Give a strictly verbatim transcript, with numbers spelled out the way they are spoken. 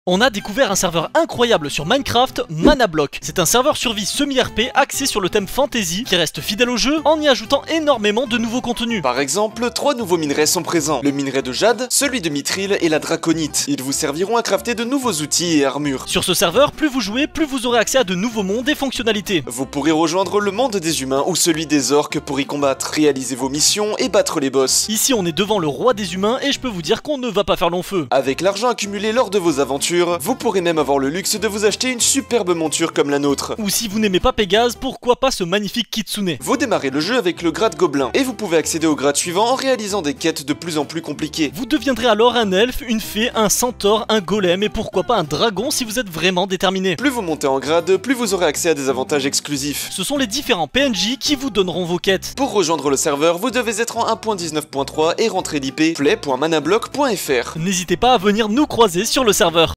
On a découvert un serveur incroyable sur Minecraft, Manablock. C'est un serveur survie semi-R P axé sur le thème fantasy qui reste fidèle au jeu en y ajoutant énormément de nouveaux contenus. Par exemple, trois nouveaux minerais sont présents. Le minerai de jade, celui de mithril et la draconite. Ils vous serviront à crafter de nouveaux outils et armures. Sur ce serveur, plus vous jouez, plus vous aurez accès à de nouveaux mondes et fonctionnalités. Vous pourrez rejoindre le monde des humains ou celui des orques pour y combattre, réaliser vos missions et battre les boss. Ici on est devant le roi des humains et je peux vous dire qu'on ne va pas faire long feu. Avec l'argent accumulé lors de vos aventures, vous pourrez même avoir le luxe de vous acheter une superbe monture comme la nôtre. Ou si vous n'aimez pas Pégase, pourquoi pas ce magnifique kitsune. Vous démarrez le jeu avec le grade gobelin et vous pouvez accéder au grade suivant en réalisant des quêtes de plus en plus compliquées. Vous deviendrez alors un elfe, une fée, un centaure, un golem et pourquoi pas un dragon si vous êtes vraiment déterminé. Plus vous montez en grade, plus vous aurez accès à des avantages exclusifs. Ce sont les différents P N J qui vous donneront vos quêtes. Pour rejoindre le serveur, vous devez être en un point dix-neuf point trois et rentrer l'I P play point manablock point F R. N'hésitez pas à venir nous croiser sur le serveur.